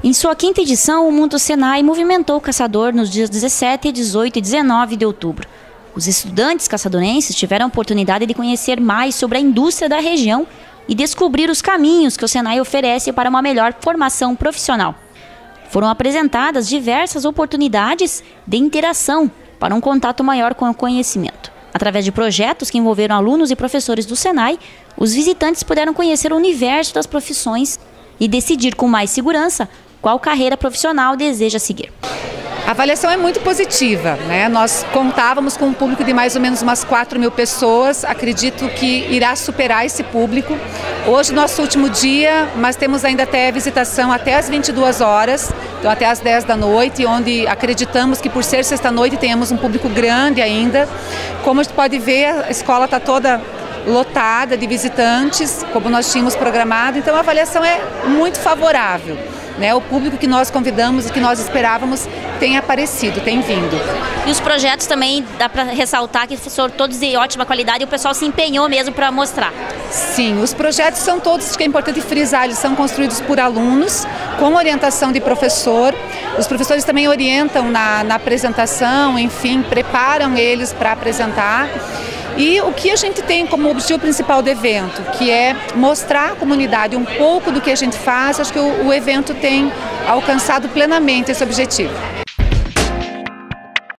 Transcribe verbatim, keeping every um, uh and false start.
Em sua quinta edição, o Mundo Senai movimentou o caçador nos dias dezessete, dezoito e dezenove de outubro. Os estudantes caçadorenses tiveram a oportunidade de conhecer mais sobre a indústria da região e descobrir os caminhos que o Senai oferece para uma melhor formação profissional. Foram apresentadas diversas oportunidades de interação para um contato maior com o conhecimento. Através de projetos que envolveram alunos e professores do Senai, os visitantes puderam conhecer o universo das profissões e decidir com mais segurança qual carreira profissional deseja seguir. A avaliação é muito positiva, né? Nós contávamos com um público de mais ou menos umas quatro mil pessoas, acredito que irá superar esse público. Hoje, nosso último dia, mas temos ainda até visitação até às vinte e duas horas, então até às dez da noite, onde acreditamos que por ser sexta-noite tenhamos um público grande ainda. Como a gente pode ver, a escola está toda lotada de visitantes, como nós tínhamos programado, então a avaliação é muito favorável. Né, o público que nós convidamos e que nós esperávamos tem aparecido, tem vindo. E os projetos também, dá para ressaltar que foram todos de ótima qualidade e o pessoal se empenhou mesmo para mostrar. Sim, os projetos são todos, que é importante frisar, eles são construídos por alunos, com orientação de professor. Os professores também orientam na, na apresentação, enfim, preparam eles para apresentar. E o que a gente tem como objetivo principal do evento, que é mostrar à comunidade um pouco do que a gente faz, acho que o, o evento tem alcançado plenamente esse objetivo.